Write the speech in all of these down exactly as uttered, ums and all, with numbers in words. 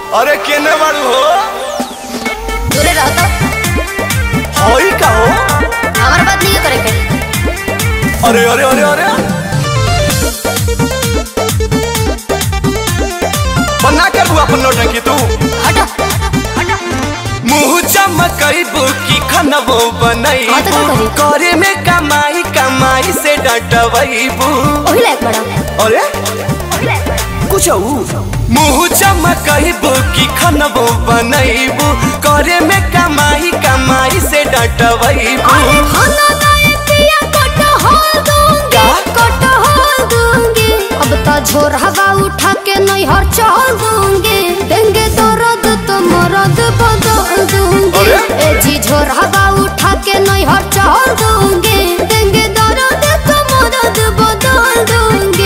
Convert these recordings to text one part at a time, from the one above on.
अरे केने बाड़ू हो? दूरे रहो तो। होई का हो? हमारे बात नहीं करे के। अरे अरे अरे अरे बना कर हुआ अपन नौटंकी तू। हटो हटो। मुँह चमकईबू की खनबो बनईबू करे में कमाई कमाई से डटवईबू। ओही लायक बड़ा। अरे कुछ मुँह चमकईबू की खनबो बनईबू करे में कमाई कमाई से डटवईबू। अब तो झोर हवा उठा के नहीं हर चल दूंगी देंगे तो रद तो मरद बदल दूंगी। ए जी झोर हवा उठा के नहीं हर चल दूंगी देंगे तो रद तो मरद बदल दूंगी।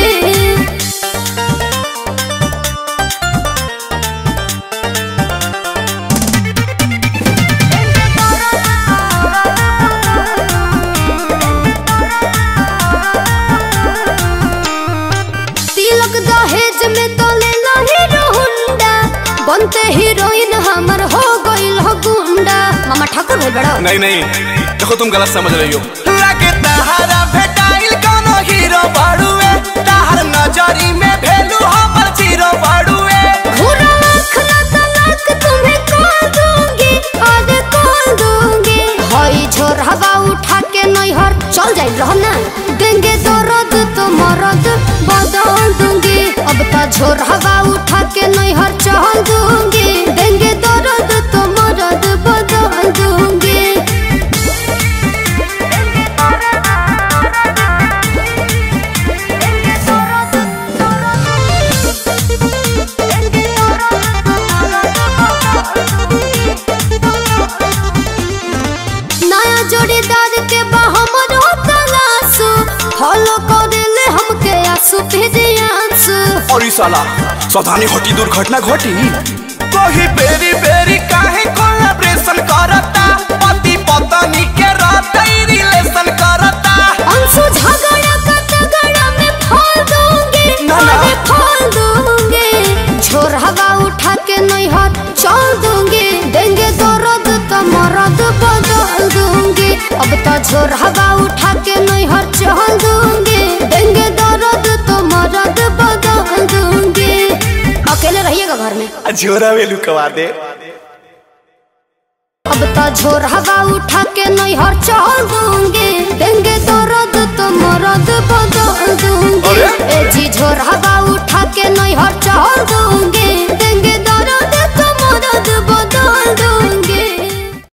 बनते हीरोइन हमर हो गइल हो गुंडा। मामा ठाकुर भाई बड़ा। नहीं नहीं देखो तुम गलत समझ रही हो। लगे तहारा भेटाइल कोनो हीरो बाड़ुए तहार नजरी में भेलू हमर जीरो बाड़ुए। घूरा आँख ना तलाक तुम्हें कॉल दूंगी आज कॉल दूंगी। हई झोर हवा उठा के नहीं हर चल जाइल रहो ना देंगे तो रद तो मरद बदल दूंगी। अब तो झोर हवा उठा के नहीं हर चल दूंगी देंगे तो रद तो मरद बदल दूंगी। नया जोड़ीदार के हमरो तलाशू फॉलो करेले हमके आंसू भेजियांसू। और साला सावधानी घटी दुर्घटना घटी। कोही बेरी बेरी काहे कोलैबोरेशन करता पति पत्नी के रहते रिलेशन करता। अंशु झगड़ा का तगड़ा में फोड़ दूंगी अरे फोड़ दूंगी। झोर हवा उठा के नहीं हाथ चल दूंगी देंगे तो रद तो मरद बदल दूंगी। अब तो झोर हवा उठा के नहीं हाथ चल दूंगी देंगे तो रद तो मरद बदल दूंगी। अकेले रहिएगा घर में। झोरा वेलू कवा दे। अब तो झोर हवा उठा के नहीं हर चल दूंगी देंगे तो रद तो मरद बदल दूंगी। ए जी झोर हवा उठा के नहीं हर